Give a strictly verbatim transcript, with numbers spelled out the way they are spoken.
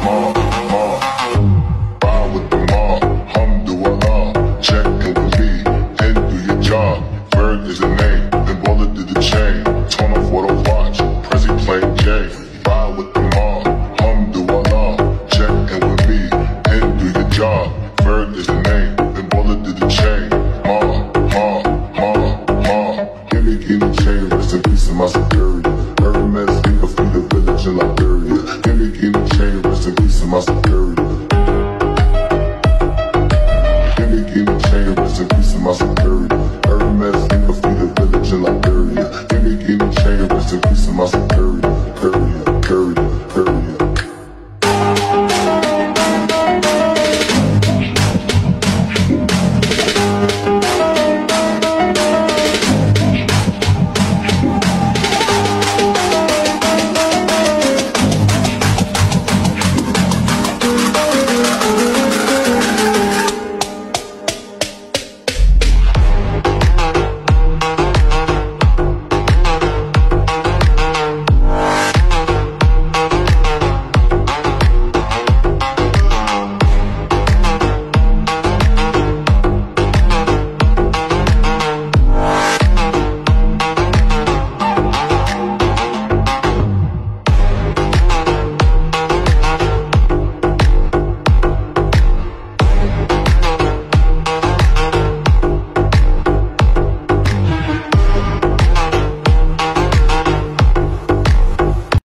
ma, ma. Ride with the mob, alhamdulillah. Check in with me and do your job. Bird is the name, then bullet did the chain. Turn off what I watch, Prezi playing J. Ride with the mob, alhamdulillah. Check in with me and do your job. Bird is the name, then bullet did the chain. Ma, ma, ma, ma. Give me, give me chain, rest in peace of my security. Hermes, speak of me, the village in Liberia. Give me, give me chain, rest in peace of my security.